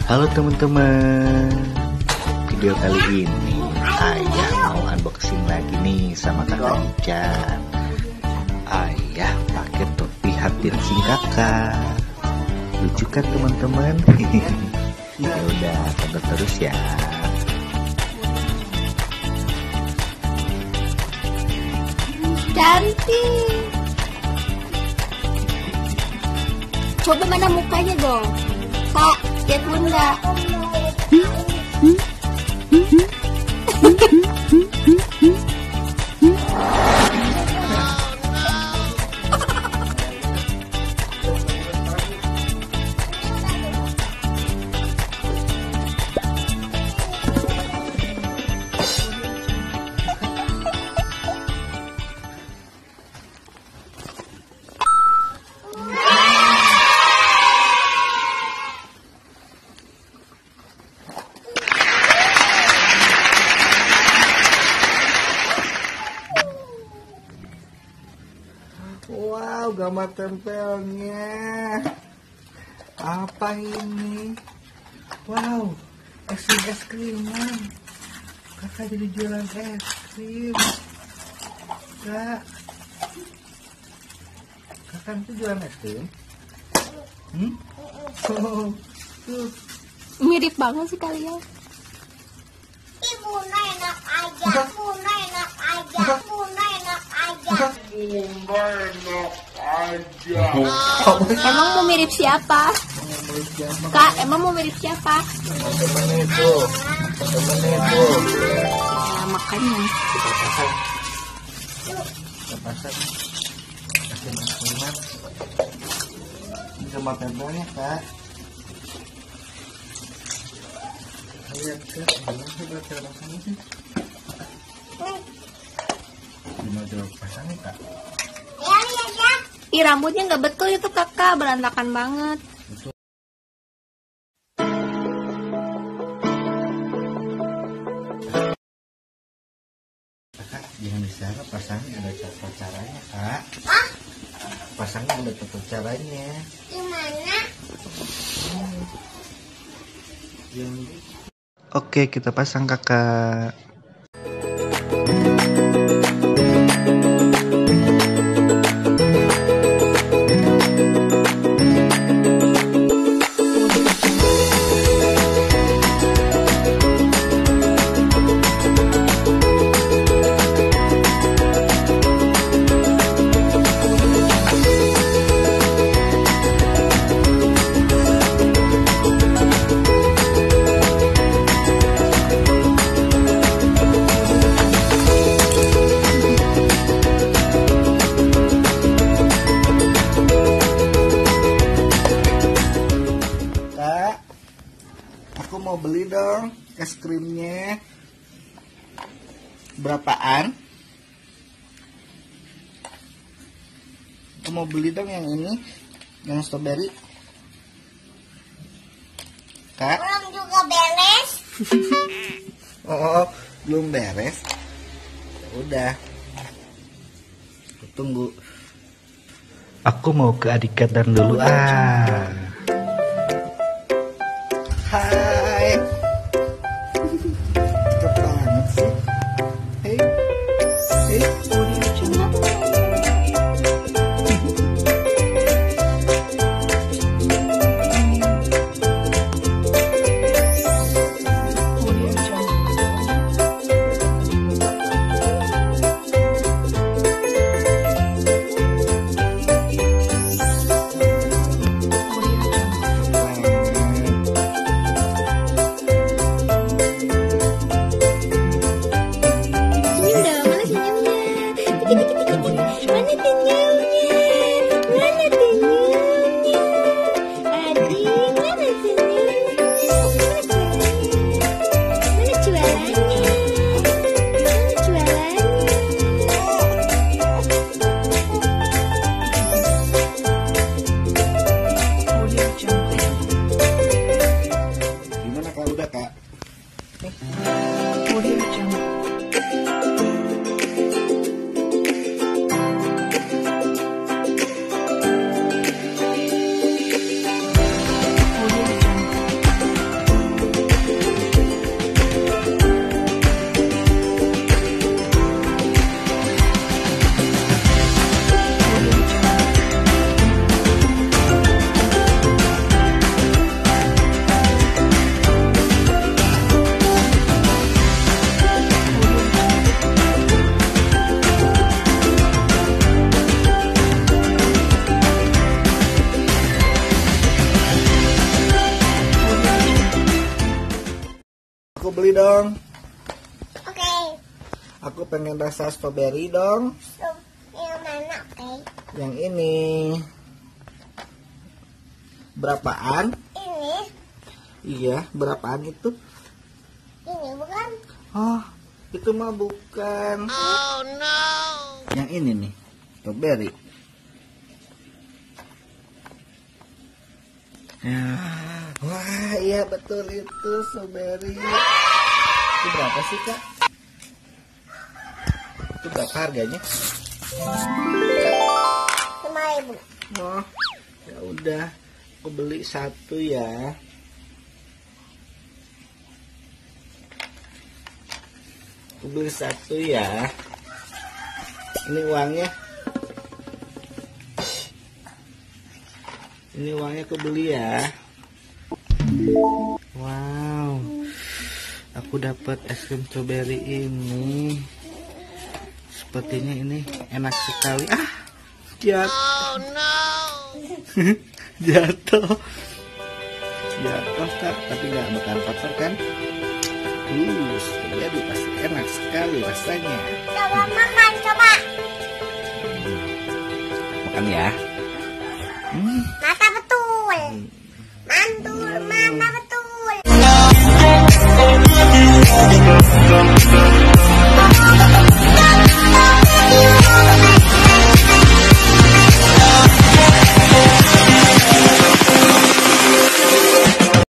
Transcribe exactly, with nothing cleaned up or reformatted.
Halo teman-teman, video kali ini Ayah mau unboxing lagi nih sama kakak Ican. Ayah pakai topi hatin sing kakak. Lucu kan teman-teman? Ya udah, tonton terus ya. Cantik. Coba mana mukanya dong, Kak, lihat bunda. Wow, gambar tempelnya. Apa ini? Wow, es krim es kriman. Kakak jadi jualan es krim. Kak, kakak itu jualan es krim? Hmm? Oh, tuh. Mirip banget sih kalian. Ibu enak aja, ibu enak aja, ibu enak aja. Emang mau mirip siapa? Kak, emang mau mirip siapa? Temen itu, temen itu. Ya, makanya. Kita pasang, kita pasang. Kasih es kriman. Ini gambar tempelnya, Kak. Lihat Kak, gimana sih buat cara pasangnya sih? Gimana cara pasangnya Kak? Ya, ya, ya. Ih, rambutnya nggak betul itu kakak, berantakan banget. Betul. Kakak, jangan disana pasangnya ada cara caranya Kak. Hah? Pasangnya ada tata caranya. Gimana? Yang... Oke, kita pasang kakak. Aku mau beli dong es krimnya. Berapaan? Aku mau beli dong yang ini, yang strawberry. Kak? Belum juga beres. Oh, belum beres. Udah. Aku tunggu. Aku mau ke adik Kadan dulu ah. Hai. Cepet banget sih. Hei. Hei. aku beli dong. Oke. Aku pengen rasa strawberry dong. So, yang mana? Oke. Yang ini. Berapaan? Ini. Iya, berapaan itu? Ini bukan? Oh, itu mah bukan. Oh no. Yang ini nih, strawberry. Ya. Wah, iya betul itu strawberry. Itu berapa sih, Kak? Itu berapa harganya? Lima ribu. Oh, ya udah, aku beli satu ya. Aku beli satu ya. Ini uangnya. Ini uangnya aku beli ya. Wow, aku dapat es krim strawberry ini. Sepertinya ini enak sekali. Ah, jatuh. Oh no. Jatuh. Jatuh Kak, tapi nggak bakal kotor kan? Uh, strawberry pasti enak sekali rasanya. Coba makan, coba. Makan ya. Hmm. Mata betul. Mantul.